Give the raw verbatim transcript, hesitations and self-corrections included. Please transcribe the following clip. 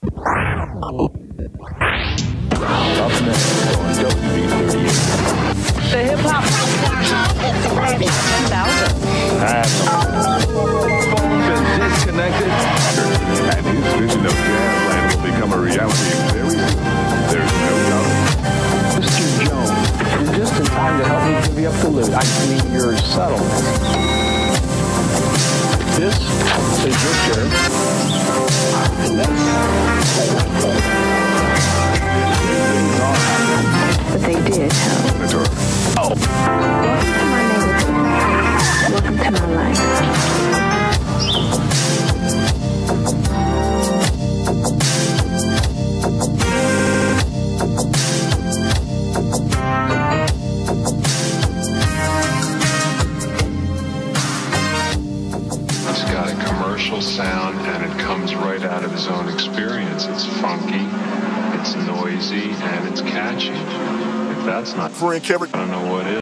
Up next on W B thirty-eight. The hip-hop ten thousand. Phone's been disconnected. And his vision of Jazz will become a reality very soon. There's no doubt. Mister Jones, you're just in time to help me divvy up the loot. I mean, your settlement. This is your share. But they did help. Oh. Welcome to my neighborhood. Welcome to my life. It's got a commercial sound and it comes right out of his own experience. It's funky, it's noisy, and it's catchy. If that's not Friendkerrek, I don't know what is.